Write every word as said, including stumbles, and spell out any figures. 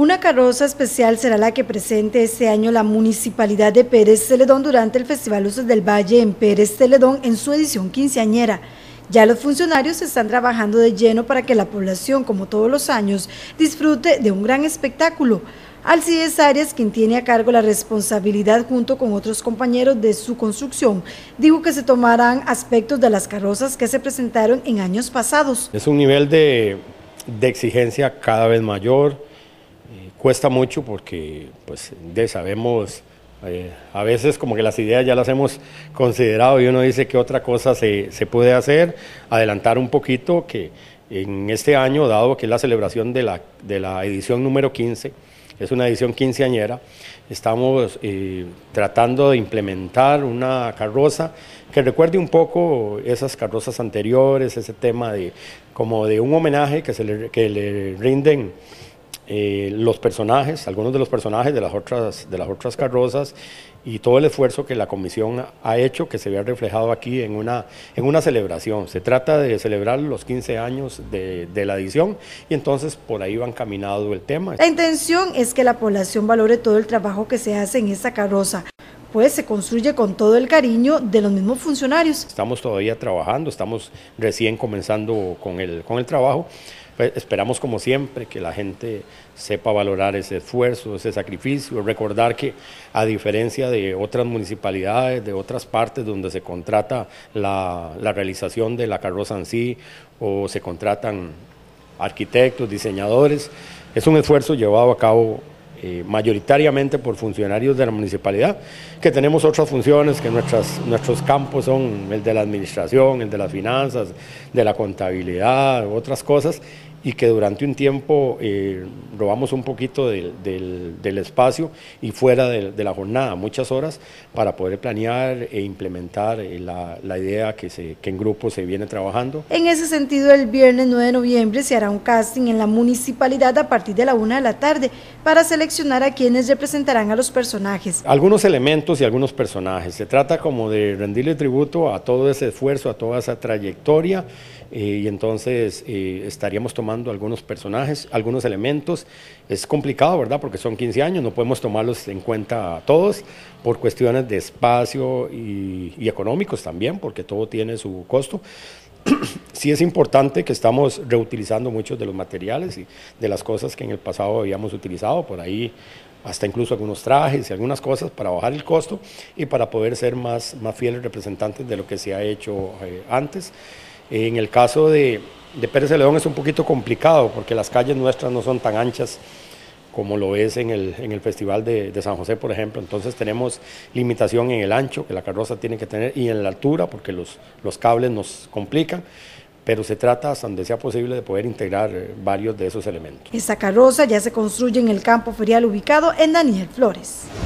Una carroza especial será la que presente este año la Municipalidad de Pérez Celedón durante el Festival Luces del Valle en Pérez Celedón en su edición quinceañera. Ya los funcionarios están trabajando de lleno para que la población, como todos los años, disfrute de un gran espectáculo. Alcides Arias, quien tiene a cargo la responsabilidad junto con otros compañeros de su construcción, dijo que se tomarán aspectos de las carrozas que se presentaron en años pasados. Es un nivel de, de exigencia cada vez mayor. Cuesta mucho porque pues de, sabemos, eh, a veces como que las ideas ya las hemos considerado y uno dice que otra cosa se, se puede hacer, adelantar un poquito que en este año, dado que es la celebración de la, de la edición número quince, es una edición quinceañera, estamos eh, tratando de implementar una carroza que recuerde un poco esas carrozas anteriores, ese tema de como de un homenaje que, se le, que le rinden Eh, los personajes, algunos de los personajes de las otras de las otras carrozas y todo el esfuerzo que la comisión ha hecho que se vea reflejado aquí en una, en una celebración. Se trata de celebrar los quince años de, de la edición y entonces por ahí va encaminado el tema. La intención es que la población valore todo el trabajo que se hace en esta carroza, pues se construye con todo el cariño de los mismos funcionarios. Estamos todavía trabajando, estamos recién comenzando con el, con el trabajo. Pues esperamos, como siempre, que la gente sepa valorar ese esfuerzo, ese sacrificio, recordar que a diferencia de otras municipalidades, de otras partes donde se contrata la, la realización de la carroza en sí o se contratan arquitectos, diseñadores, es un esfuerzo llevado a cabo Eh, mayoritariamente por funcionarios de la municipalidad, que tenemos otras funciones, que nuestras, nuestros campos son el de la administración, el de las finanzas, de la contabilidad, otras cosas, y que durante un tiempo eh, robamos un poquito del, del, del espacio y fuera de, de la jornada, muchas horas, para poder planear e implementar eh, la, la idea que, se, que en grupo se viene trabajando. En ese sentido, el viernes nueve de noviembre se hará un casting en la municipalidad a partir de la una de la tarde para seleccionar a quienes representarán a los personajes. Algunos elementos y algunos personajes. Se trata como de rendirle tributo a todo ese esfuerzo, a toda esa trayectoria, eh, y entonces eh, estaríamos tomando algunos personajes, algunos elementos. Es complicado, ¿verdad? Porque son quince años, no podemos tomarlos en cuenta todos por cuestiones de espacio y, y económicos también, porque todo tiene su costo. Sí es importante que estamos reutilizando muchos de los materiales y de las cosas que en el pasado habíamos utilizado, por ahí hasta incluso algunos trajes y algunas cosas para bajar el costo y para poder ser más, más fieles representantes de lo que se ha hecho eh, antes. En el caso de, de Pérez Celedón es un poquito complicado porque las calles nuestras no son tan anchas como lo es en el, en el Festival de, de San José, por ejemplo. Entonces tenemos limitación en el ancho que la carroza tiene que tener y en la altura porque los, los cables nos complican, pero se trata hasta donde sea posible de poder integrar varios de esos elementos. Esta carroza ya se construye en el campo ferial ubicado en Daniel Flores.